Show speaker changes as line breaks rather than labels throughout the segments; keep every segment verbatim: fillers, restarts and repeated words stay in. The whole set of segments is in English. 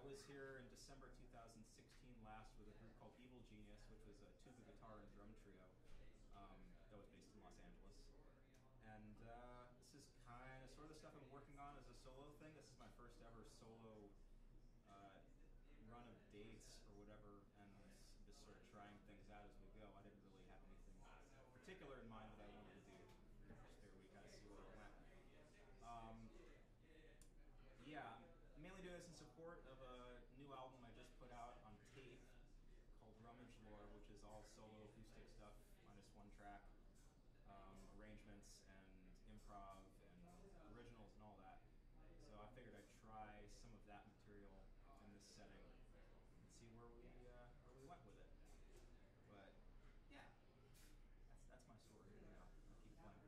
was here in December two thousand sixteen last with a group called Evil Genius, which was a tuba, guitar, and drum trio um, that was based in Los Angeles. And uh, this is kind of sort of the stuff I'm working on as a solo thing. This is my first ever solo uh, run of dates or whatever, and just sort of trying things out as we go. I didn't really have anything particular in mind that I wanted to do. Just figured we kind of see where it went. Um, yeah, I'm mainly doing this in support of a new album I just put out on tape called Rummage Lore, which is all solo acoustic stuff on this one track. Um, arrangements and improv and originals and all that. So I figured I'd try some of that material in this setting and see where we uh, where we went with it. But yeah, that's that's my story. You know, I'll keep playing.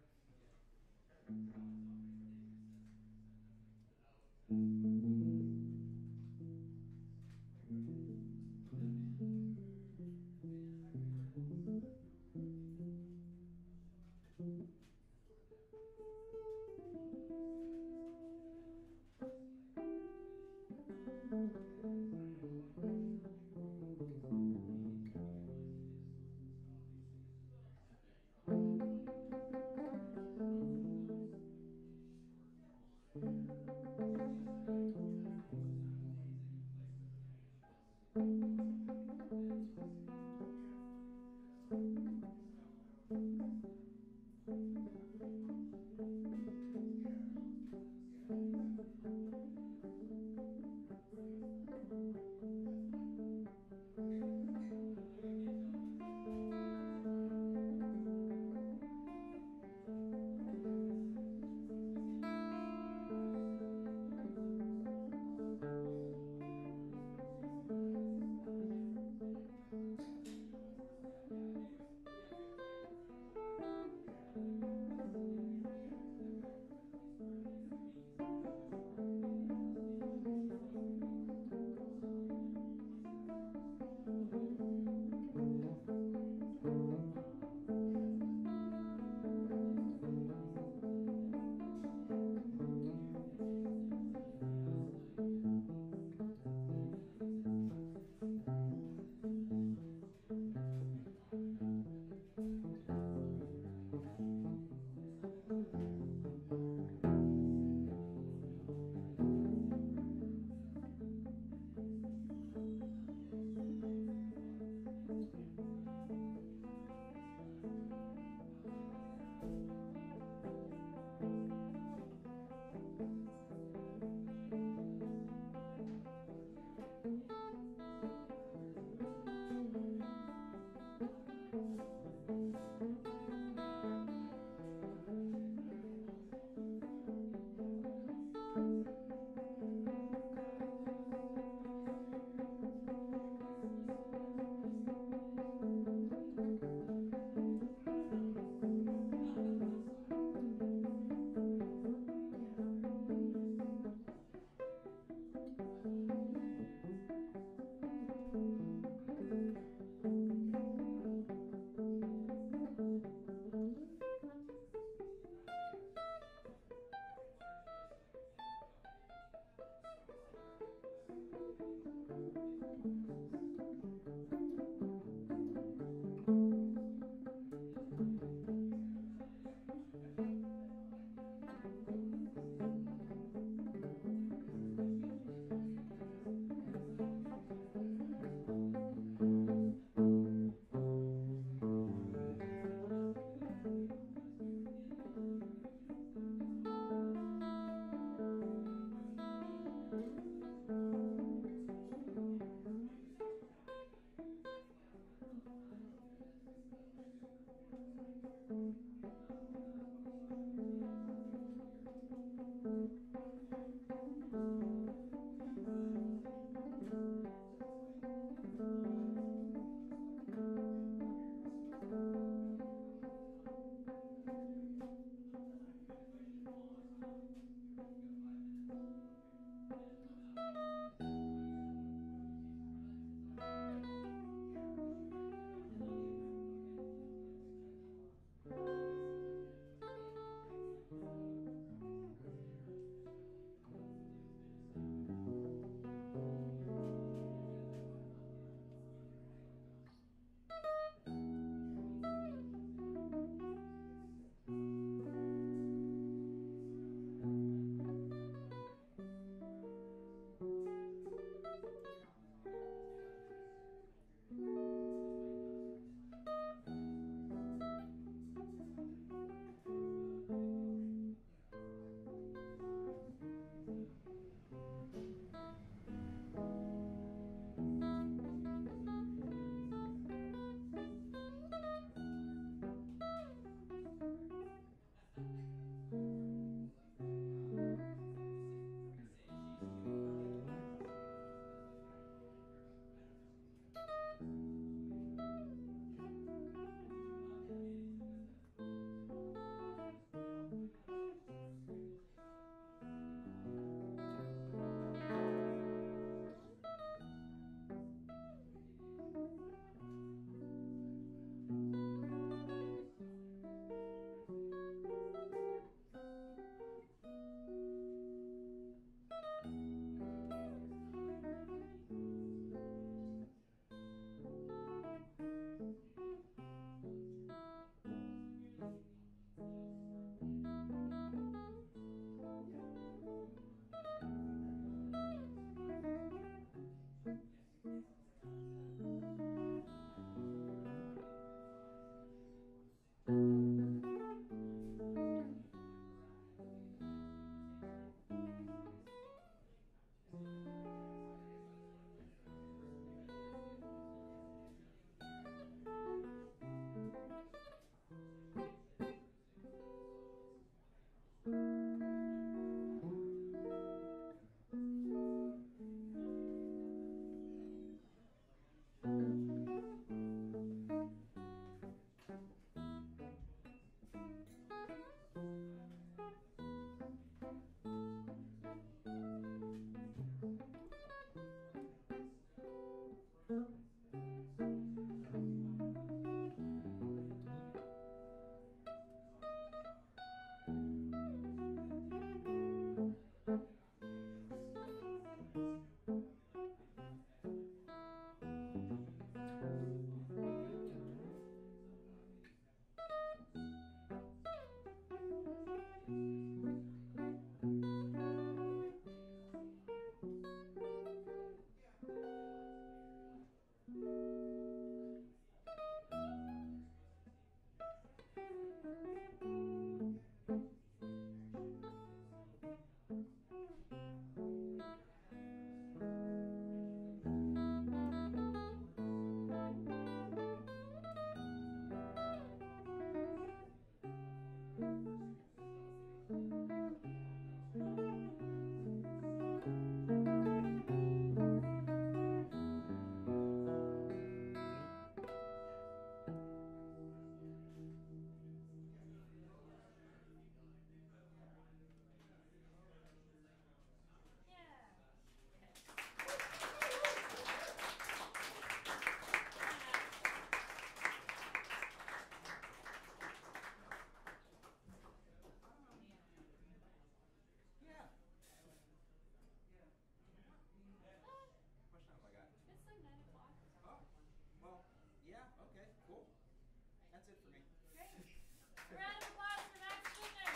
Round of applause for Max Kutner.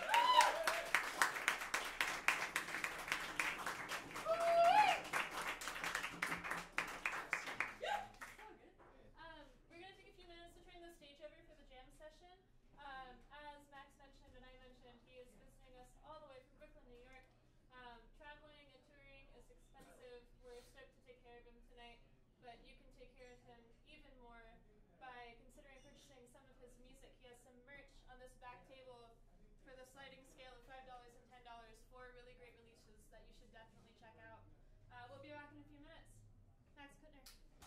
Um, we're going to take a few minutes to turn the stage over for the jam session. Um, as Max mentioned and I mentioned, he is visiting us all the way from Brooklyn, New York. Um, traveling and touring is expensive. We're stoked to take care of him tonight, but you can take care of him even more by considering purchasing some of his music. He has some merch on this back table for the sliding scale of five dollars and ten dollars, four really great releases that you should definitely check out. Uh, we'll be back in a few minutes. Max Kutner.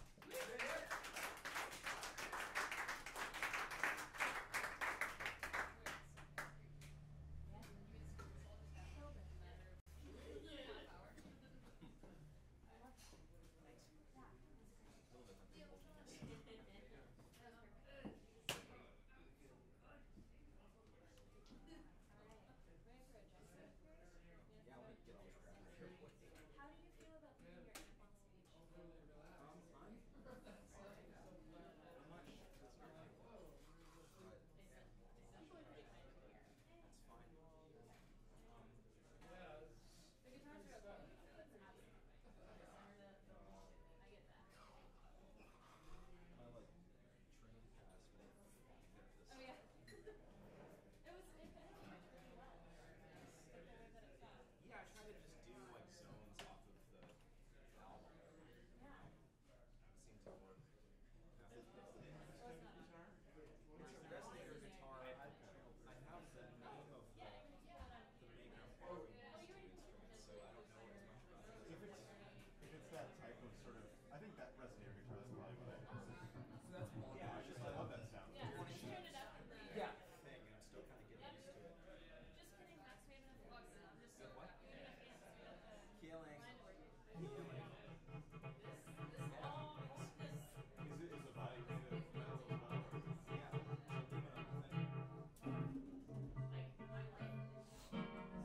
How do you feel about putting your amp on stage?
Um, I'm fine. I'm not sure if it's very difficult, but
Usually pretty kind to hear.
that's fine. Um,
The guitars are okay. It's an absent. I get that.
my like train pass won't get this.
Oh yeah. It was it finished pretty well. Like the way that it felt.
Yeah, I try to just do like zones off of the album.
Yeah.
It seemed to work. Yeah.
So it's not
guitar?
It's a resonator guitar. I, I have the name of the,
Yeah, you can do that on
the maker of borrowing these two instruments, so I don't know as much about it.
If it's if it's that type of sort of, I think that resonator guitar is probably what I
So that's one.
Yeah, I just
I love that sound.
Yeah, so just turn it up and then
Yeah.
thing, and I'm still kind of getting used to it.
just kidding, Max, we have enough amps. I'm just
Good, what?
we have enough amps. We have the
Killing.
line to work with.
Killing.
This this all this
Is it is the body made of metal as well?
Yeah. Aluminum, I think.
like my life is so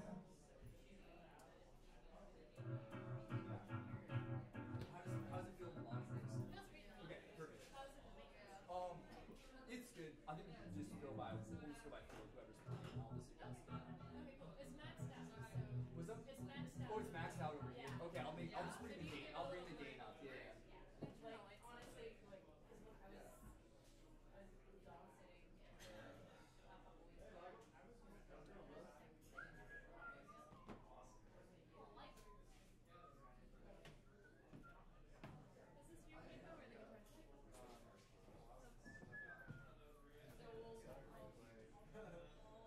How does, how does it feel along this?
feels great.
Okay, perfect.
How's it make it?
Um, it's good. I think we can just go by, we'll just go by four, whoever's playing. I'll just adjust that.
Okay, cool. It's maxed out, so
What's up?
it's maxed out.
Oh, it's maxed out over here.
Yeah.
Okay, I'll make, I'll just
So
bring
if
the
you
gain,
hear
I'll
a
bring the
little
gain up, yeah, yeah.
Like honestly, like because when I was I was dog sitting a couple weeks ago. Like, is this your capo or the guitar stick? So we'll, I'll,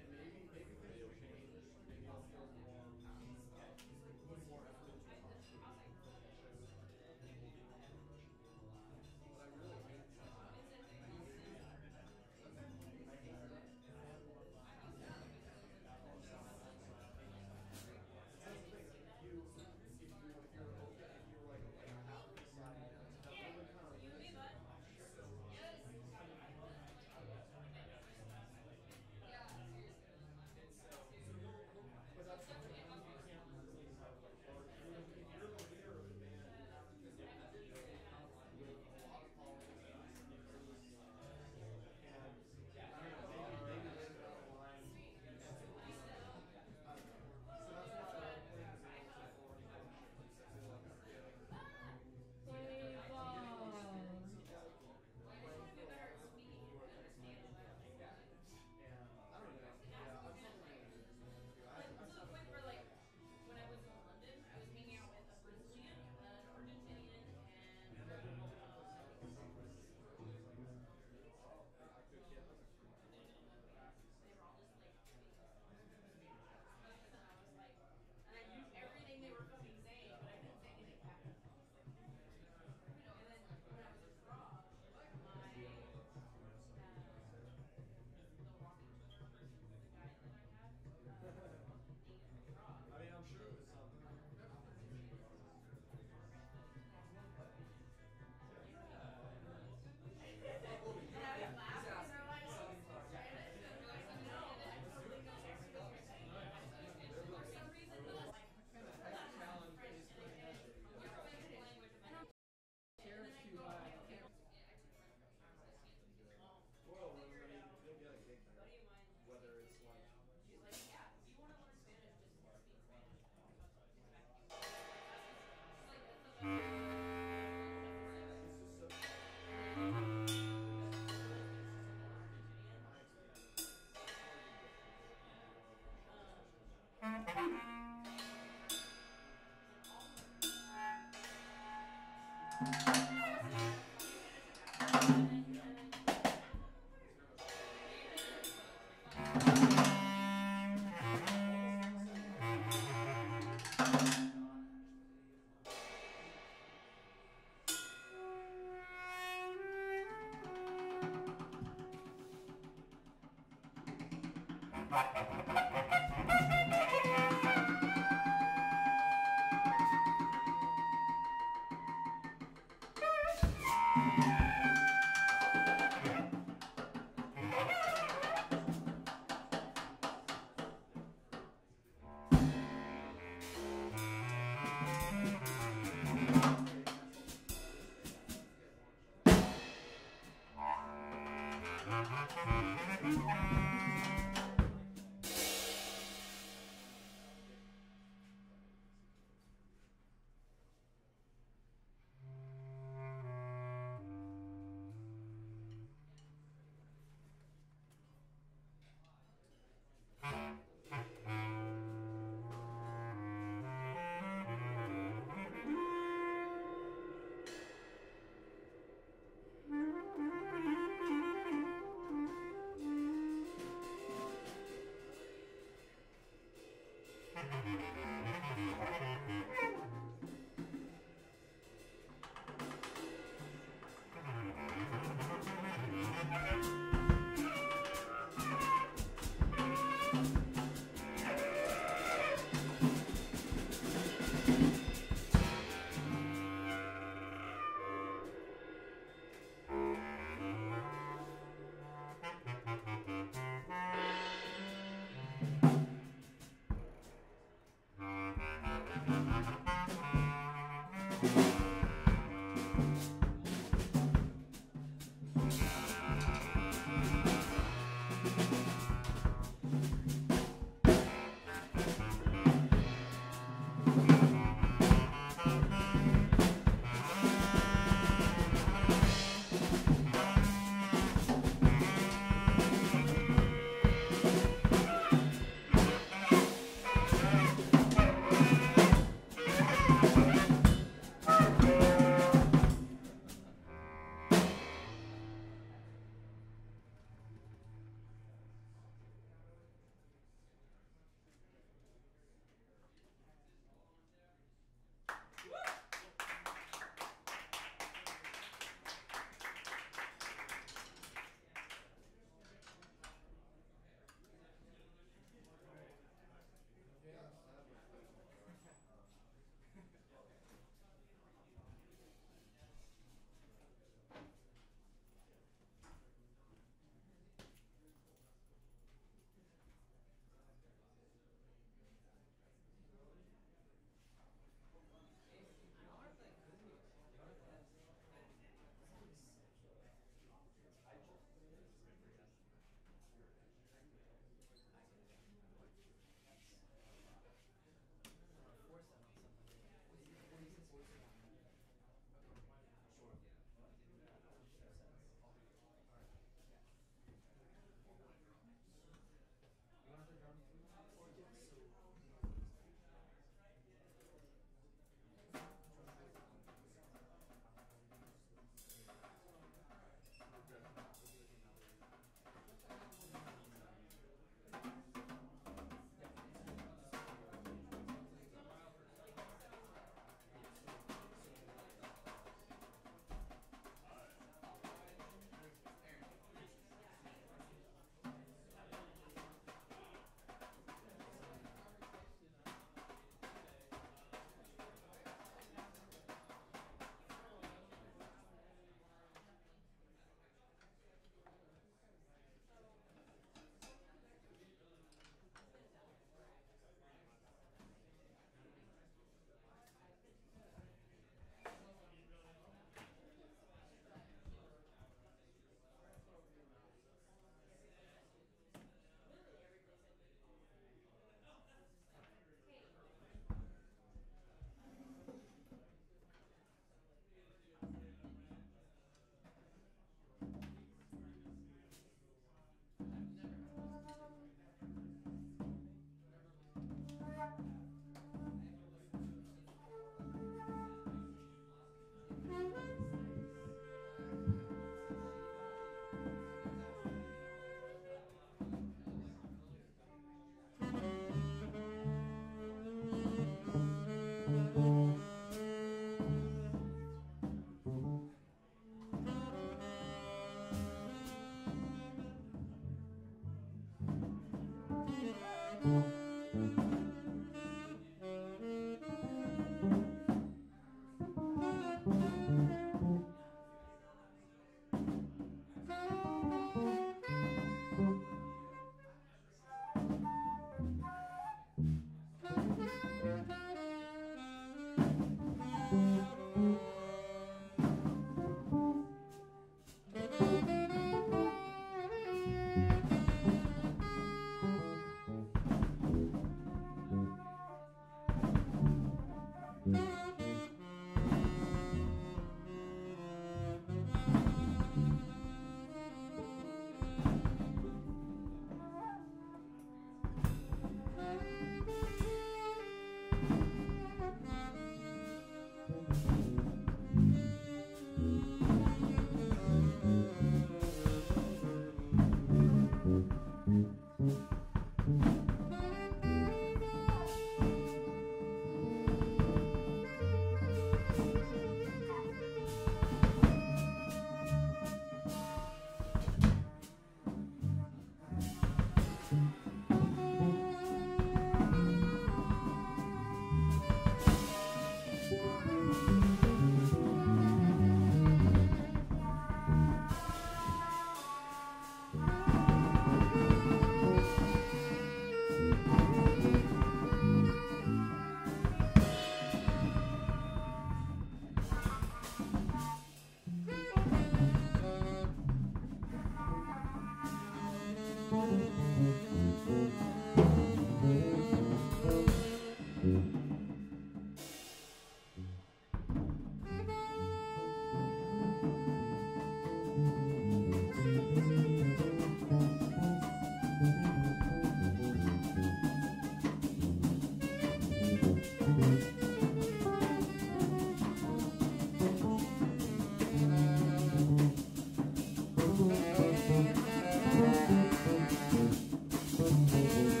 Thank you.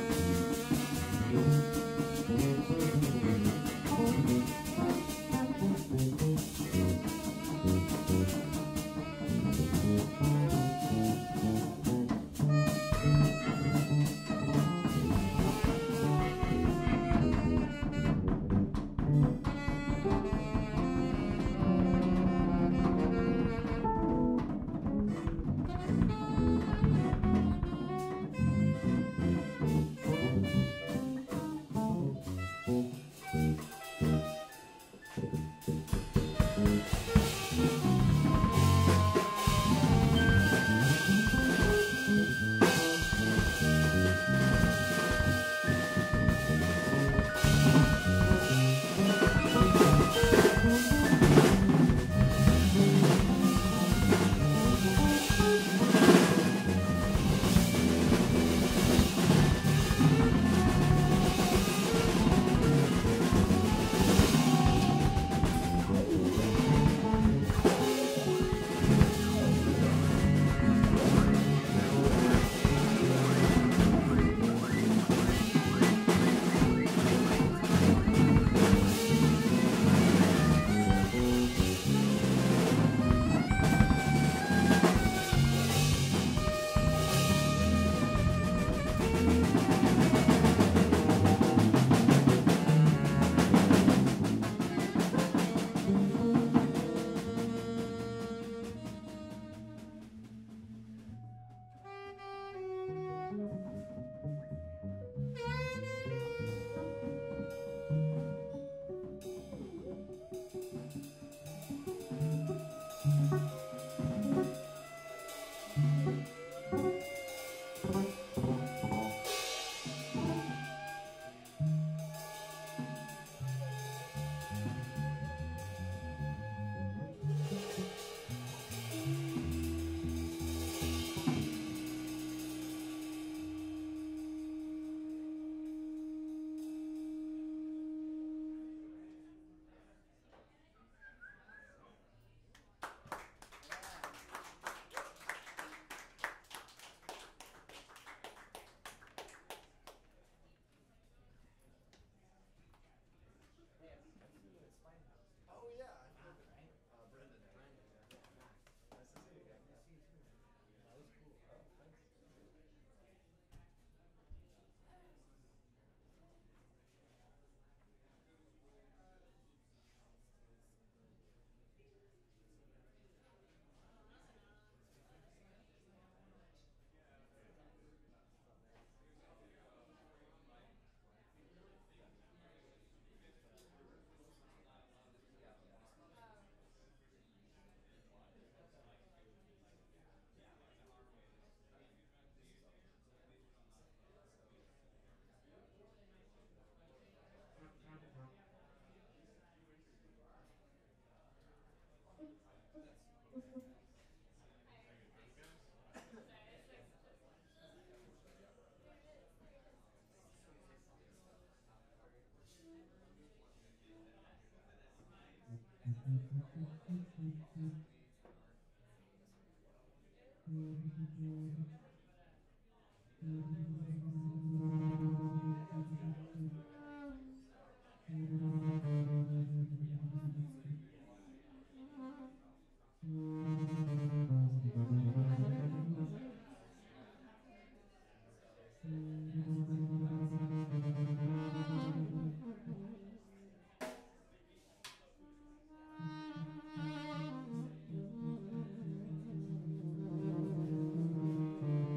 Thank you.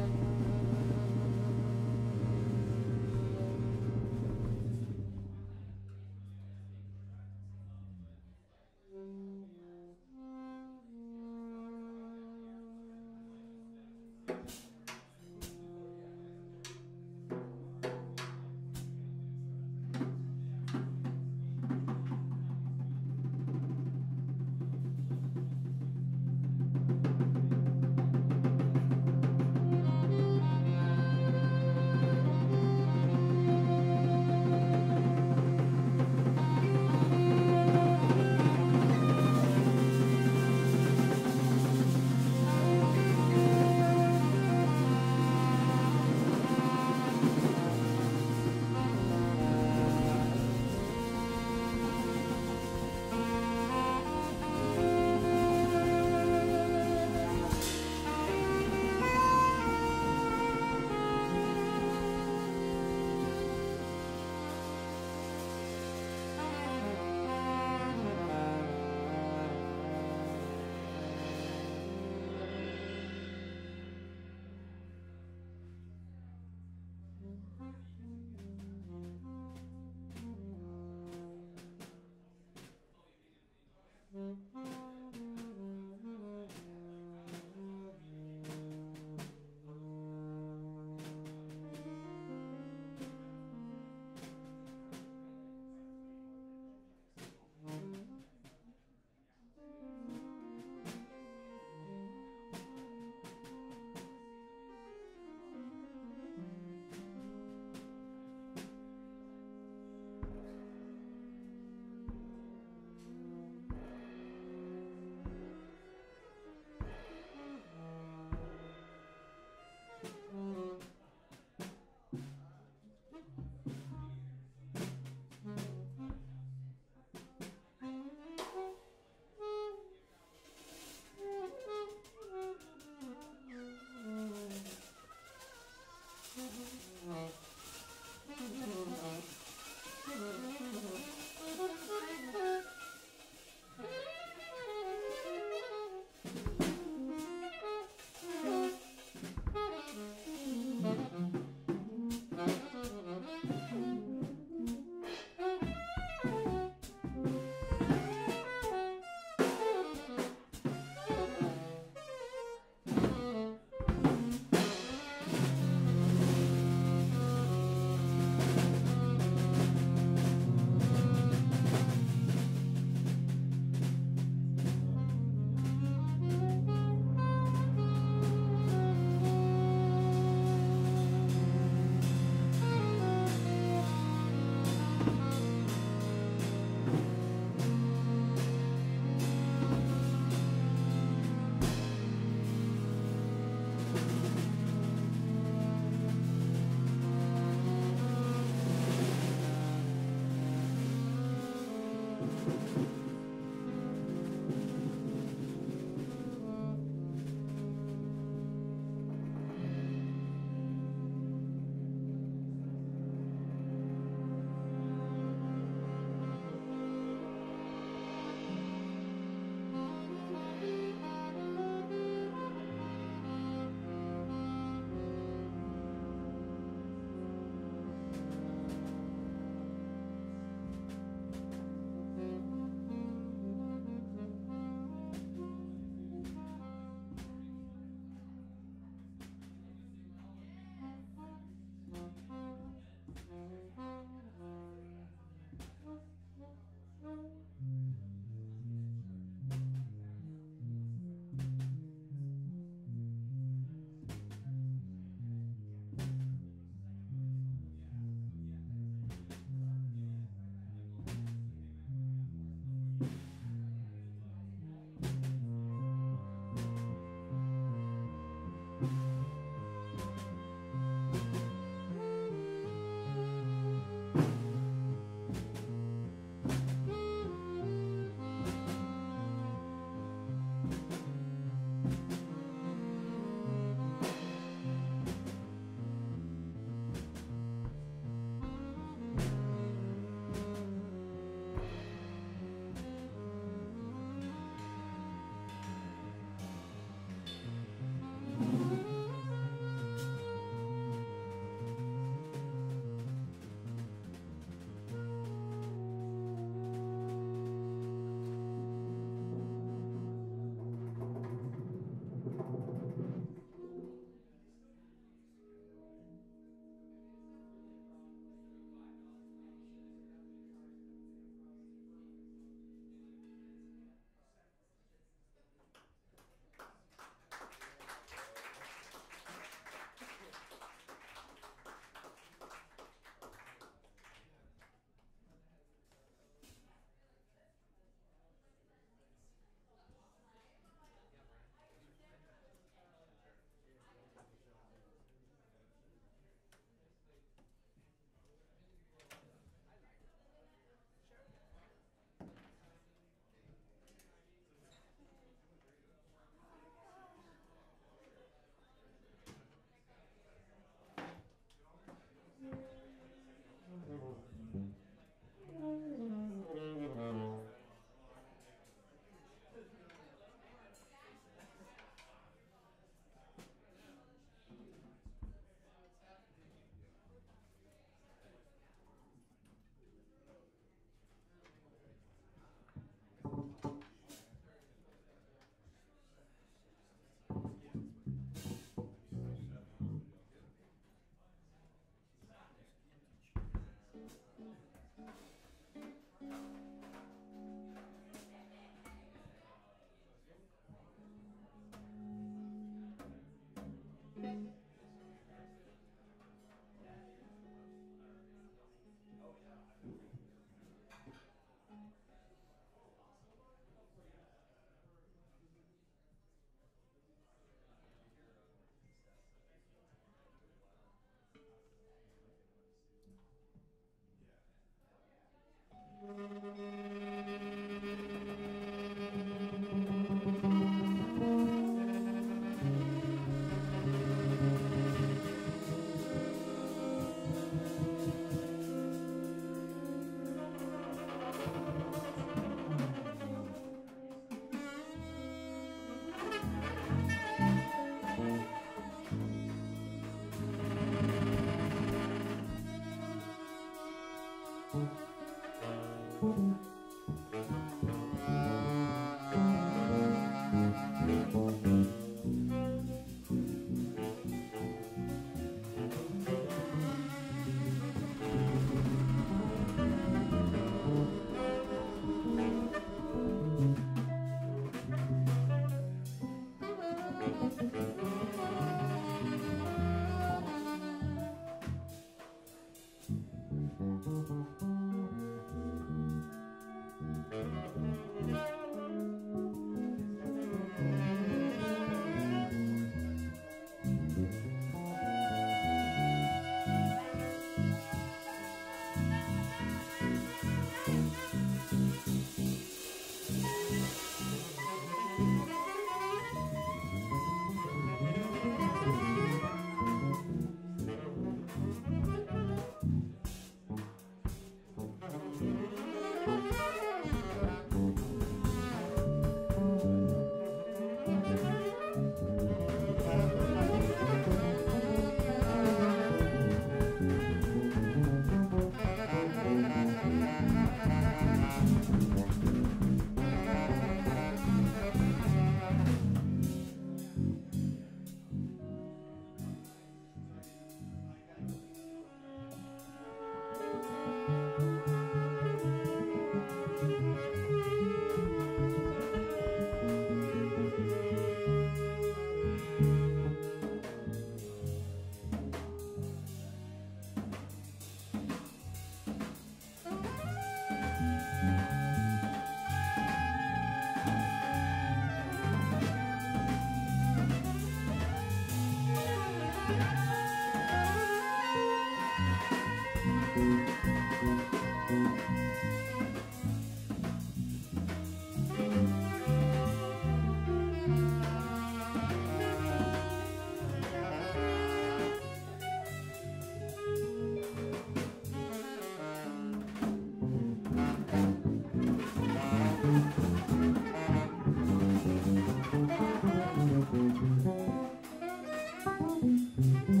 Thank you.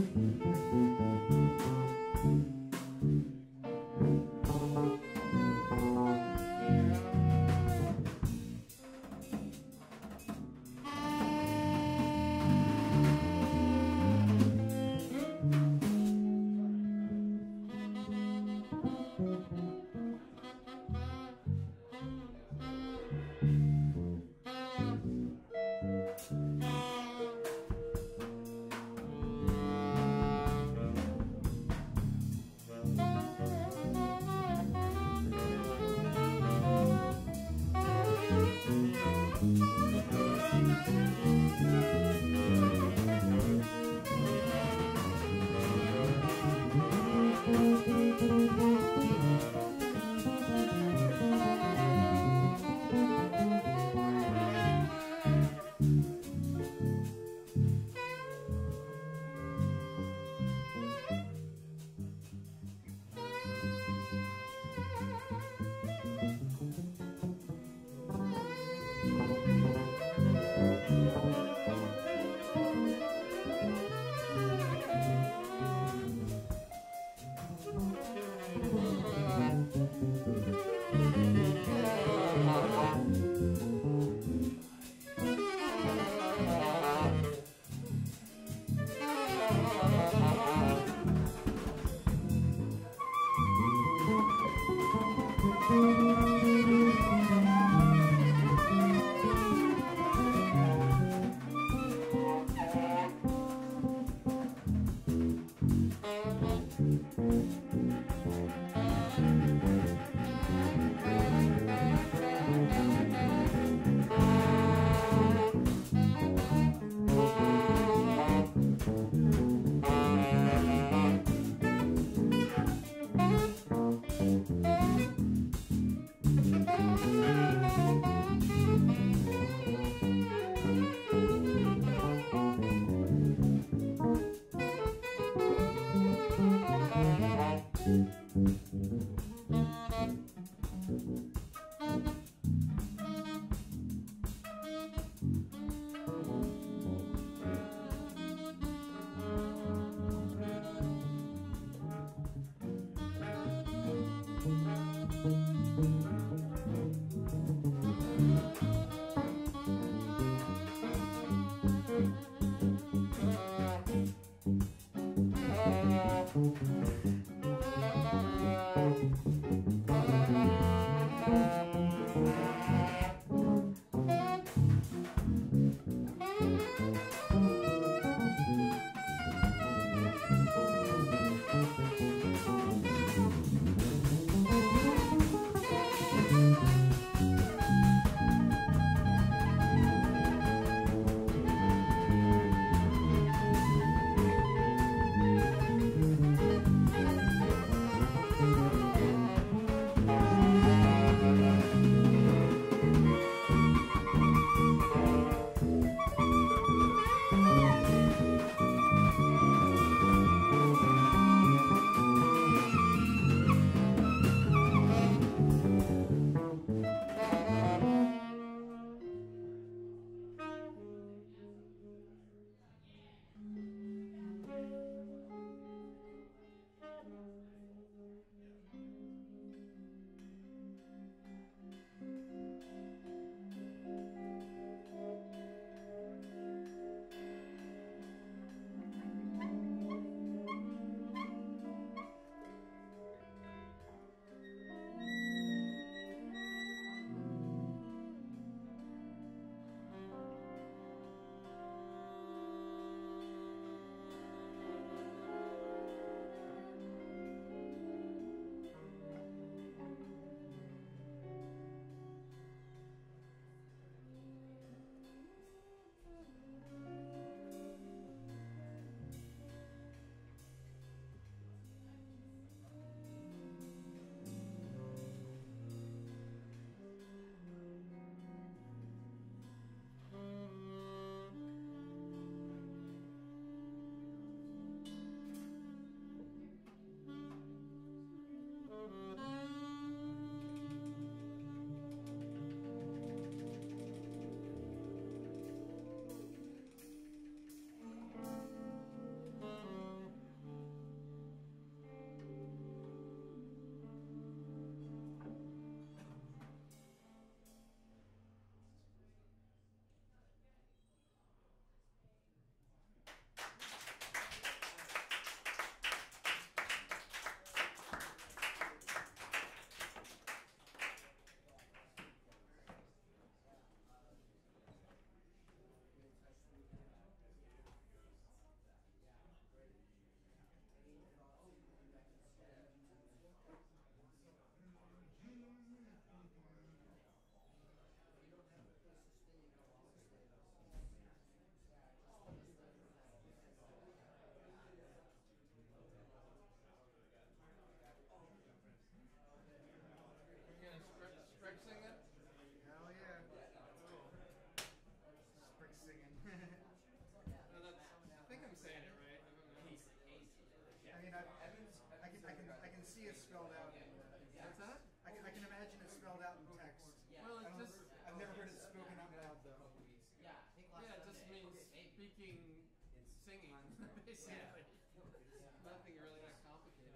see it spelled out. In, uh,
What's that?
I can, I can imagine it spelled out in text.
Well,
I
it
don't-
just
I've never heard it spoken out loud though.
yeah, it just means speaking, singing, basically. Nothing really that complicated.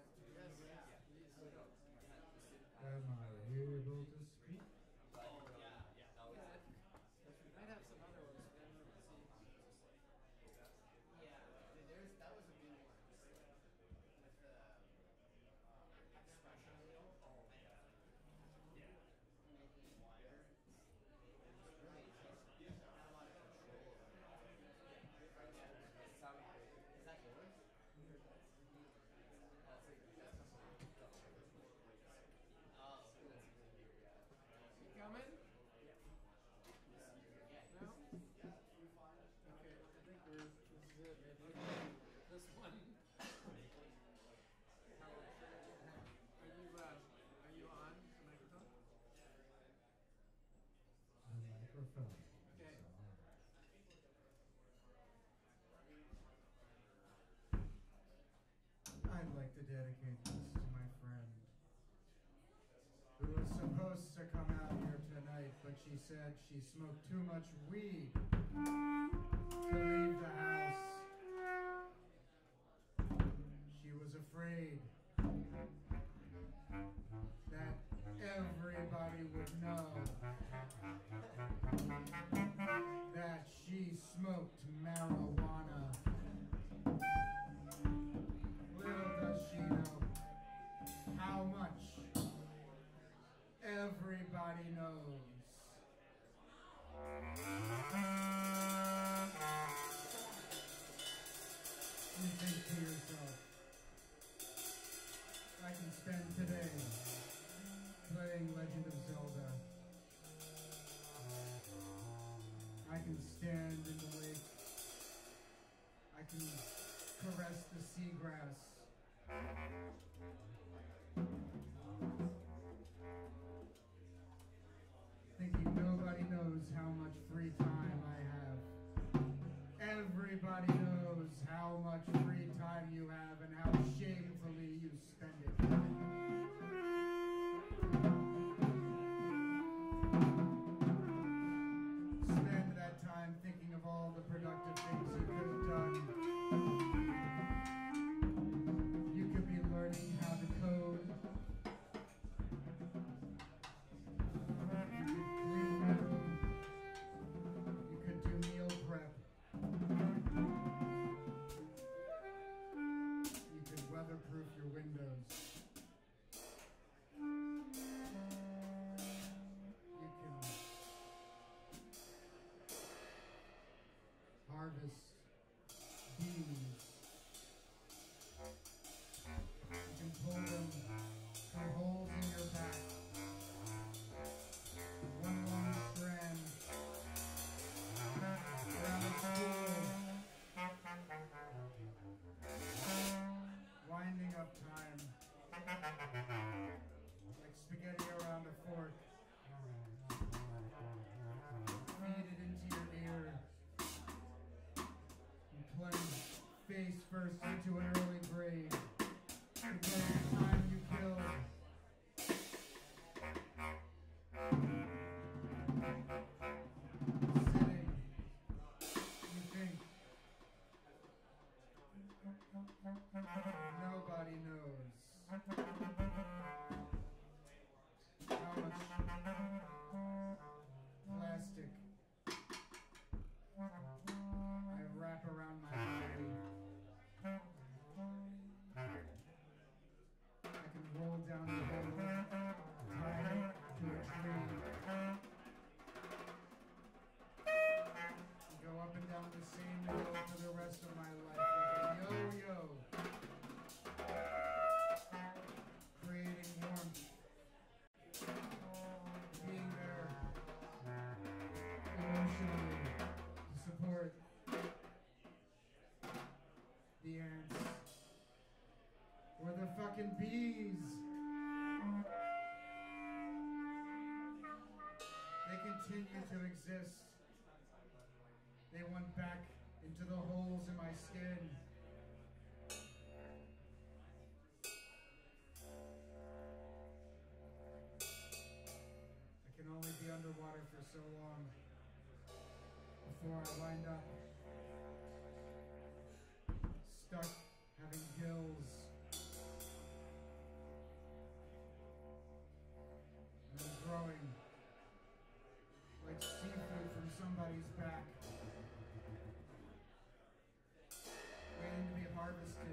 Am I able to speak?
Oh yeah, yeah. No, we might have some other ones. But I don't know.
Yeah, there's that was a good one with the um, expression wheel. Oh yeah. Making it wider. It was really interesting. Not a lot of control over it. Is that yours? Oh.
You coming? No? Okay, I think we're, this is it, maybe. This one. How, are you, uh, are you on the microphone?
The microphone.
Okay.
I'd like to dedicate this to my friend, who was supposed to come out here tonight, but she said she smoked too much weed to leave the house. She was afraid that everybody would know that she smoked marijuana. Little does she know how much everybody knows. You think to yourself, I can spend today playing Legend of Zelda. I can stand in the lake. I can caress the seagrass. Thinking nobody knows how much free time I have. Everybody knows how much free time you have and how shamefully you spend it. Spend that time thinking of all the productive things you could have done. You could be learning how to code. You could clean your room. You could do meal prep. You could weatherproof your windows. You can harvest bees. You can pull them through holes in your back. One long strand around a spool. Winding up time. Like spaghetti around a fork. Feed it into your ear. And plunge face first into an early grave. To bury the time you killed. Sitting. You think. Nobody knows how much plastic I wrap around my body. I can roll down the hill, tie it to a tree, and go up and down the same hill for the rest of my life like a yo-yo. Creating warmth, being there emotionally to support the ants or the fucking bees. They continue to exist. They went back into the holes in my skin. so long before I wind up stuck having gills. And I'm growing like seafood from somebody's back, waiting to be harvested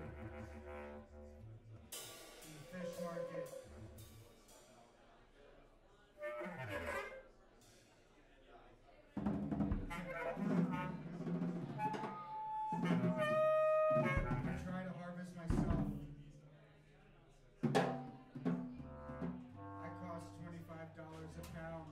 in the fish market. I try to harvest myself. I cost twenty-five dollars a pound.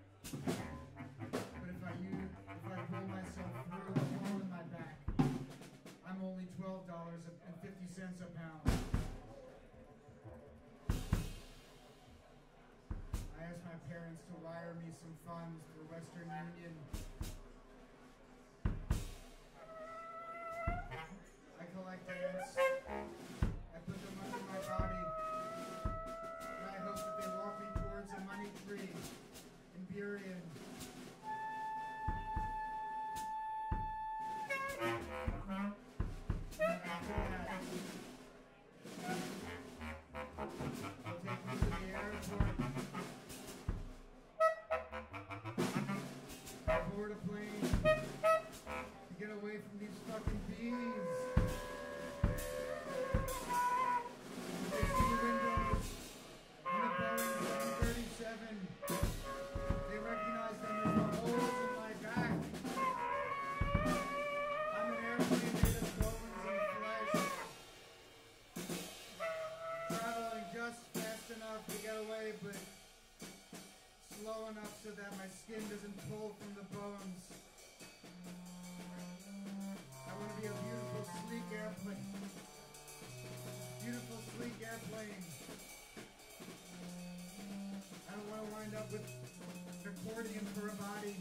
But if I use, if I pull myself through the hole in my back, I'm only twelve dollars and fifty cents a pound. I asked my parents to wire me some funds through Western Union. I collect ants. I put them under my body. And I hope that they walk me towards a money tree in Burien. And after that, they'll take me to the airport. Board a plane to get away from these fucking bees. They see the windows in a Boeing seven thirty-seven. They recognize them as the holes in my back. I'm an airplane made of bones and flesh, traveling just fast enough to get away, but slow enough so that my skin doesn't pull from the bones. I want to be a beautiful, sleek airplane. Beautiful, sleek airplane. I don't want to wind up with an accordion for a body.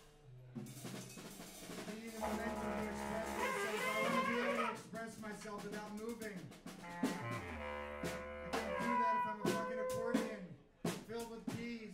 I need the momentum to express myself. I want to be able to express myself without moving. I can't do that if I'm a fucking accordion filled with bees.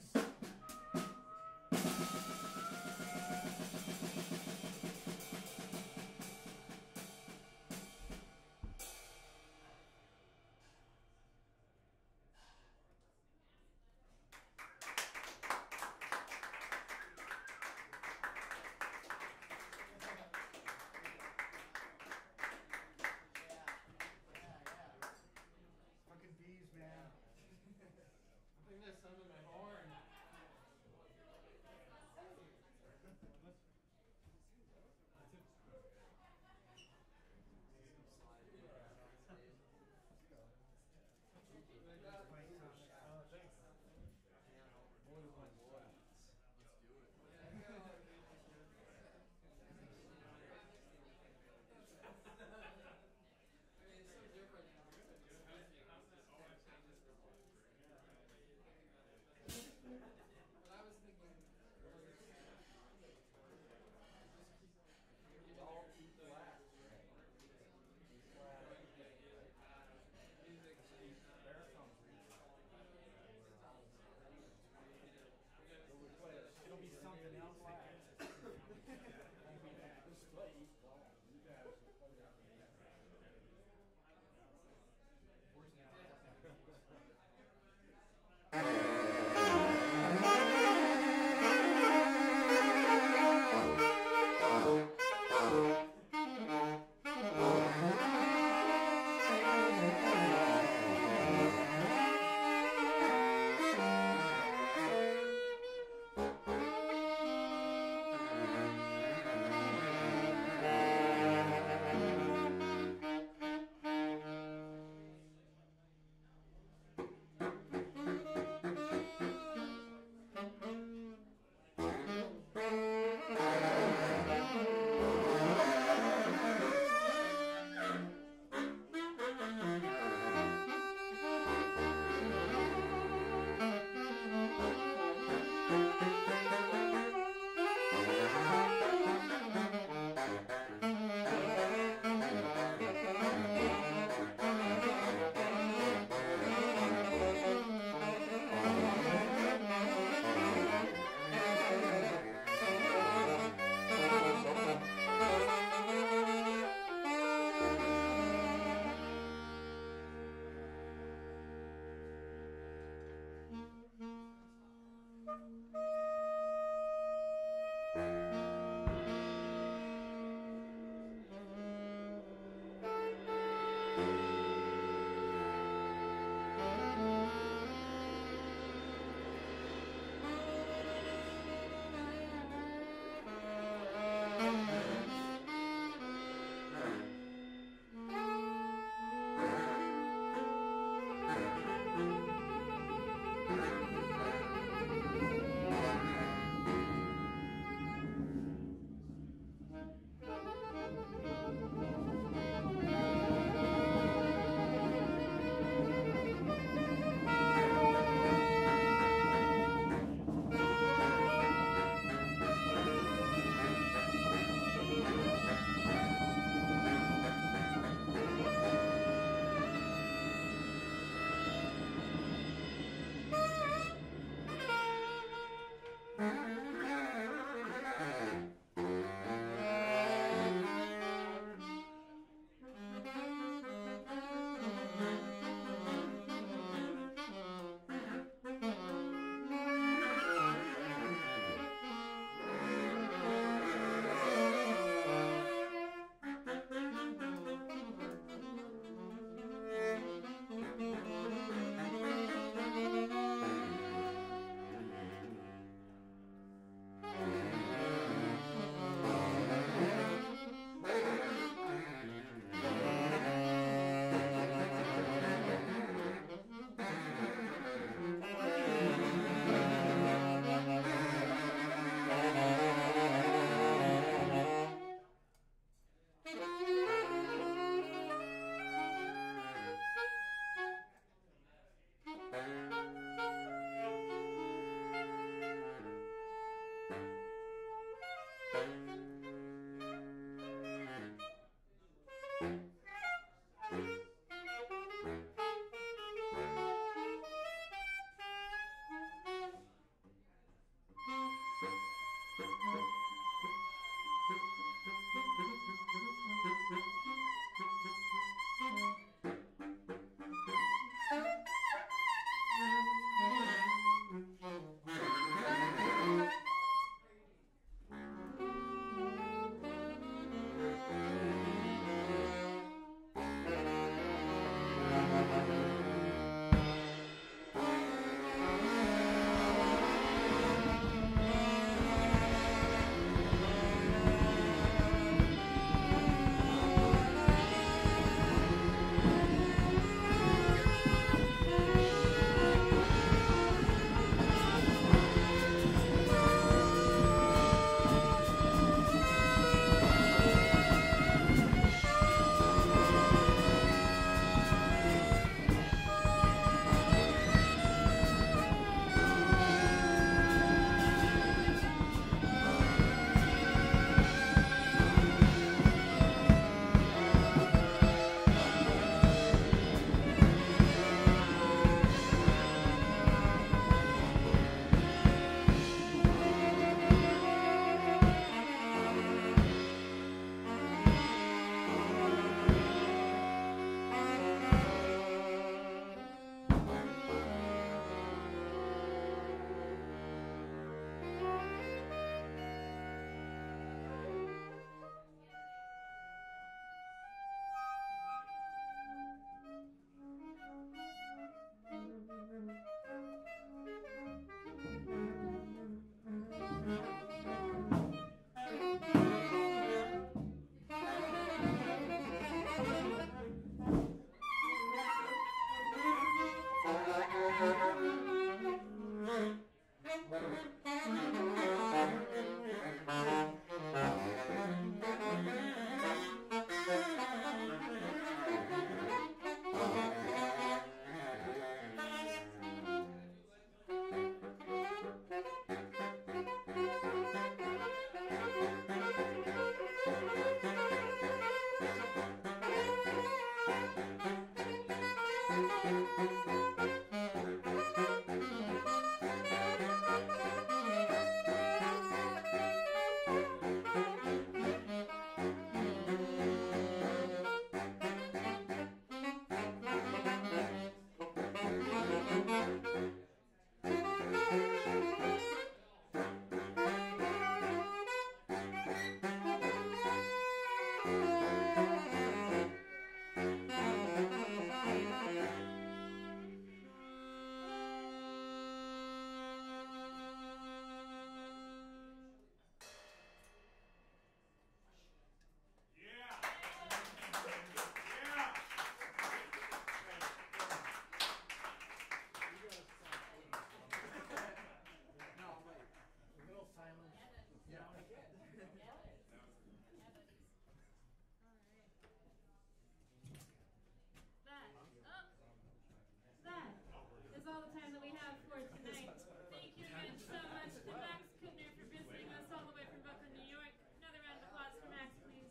All the time that we have for tonight. Thank you again so much to Max Kutner for visiting us all the way from Brooklyn, New York. Another round of applause for Max, please.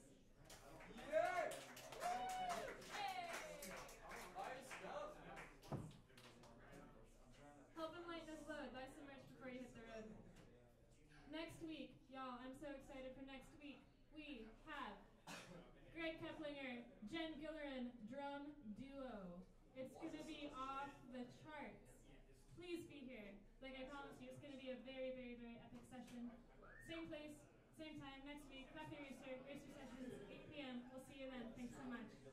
Yay!
Yay!
Nice stuff.
Help him lighten his load. Buy some merch before you hit the road. Next week, y'all, I'm so excited for next week. We have Greg Keplinger, Jen Gillerin, drum duo. It's going to be off the charts. Please be here. Like I promised you, it's going to be a very, very, very epic session. Same place, same time, next week. Happy Rooster, Rooster Sessions, eight p.m. We'll see you then. Thanks so much.